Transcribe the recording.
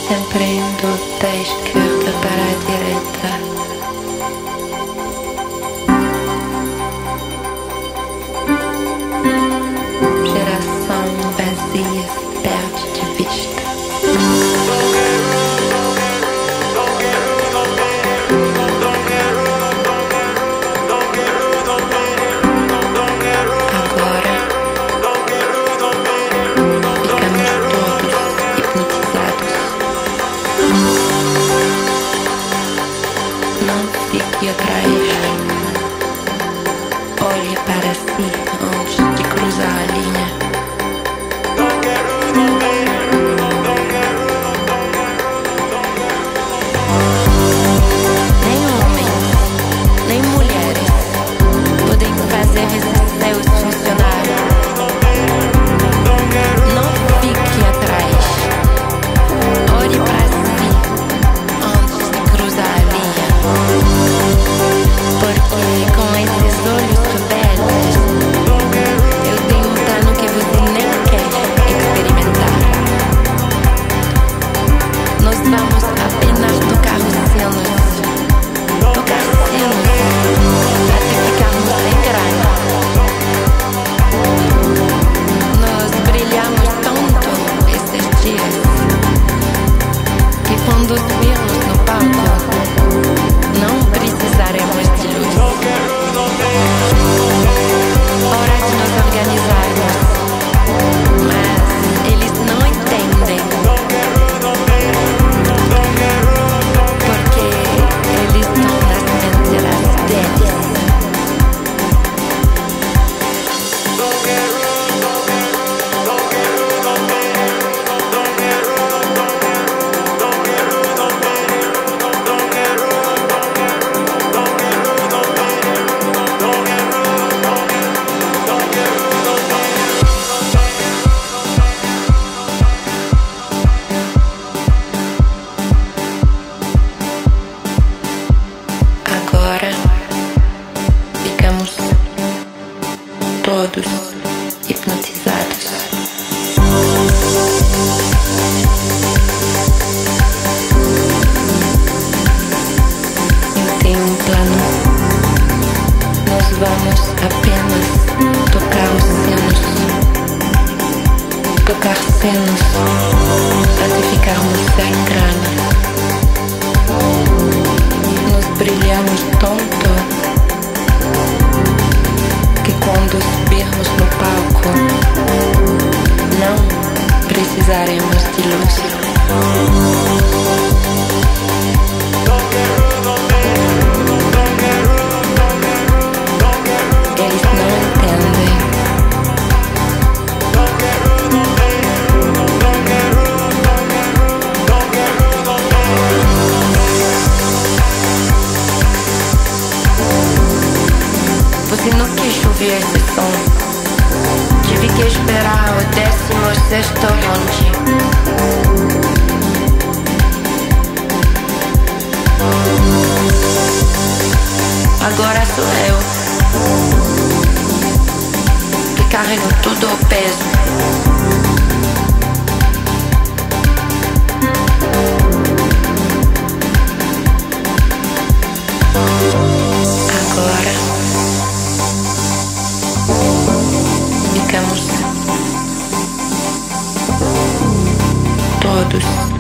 sempre indo da esquerda para a direita. Geração vazia se perde de vista. Fique atrás, olhe para si antes de cruzar a linha. Nem homens, nem mulheres podem fazer esses céus funcionarem. Não fique atrás, olhe para si antes de cruzar a linha. Porque com esses olhos rebeldes eu tenho um plano que você nem quer experimentar. Nós vamos apenas tocar sinos até ficarmos sem grana. Nós brilhamos tanto esses dias que quando subirmos no palco não precisaremos de luz. Hora de nos organizarmos, mas eles não entendem, porque eles estão nas mentiras deles. Agora ficamos todos hipnotizados. Eu tenho um plano. Nós vamos apenas tocar os sinos até ficarmos sem grana. Nós brilhamos tanto que quando subirmos no palco não precisaremos de luz. Eles não entendem. Você não quis ouvir esse som. Tive que esperar o 16º round. Agora sou eu que carrego tudo o peso. Agora ficamos todos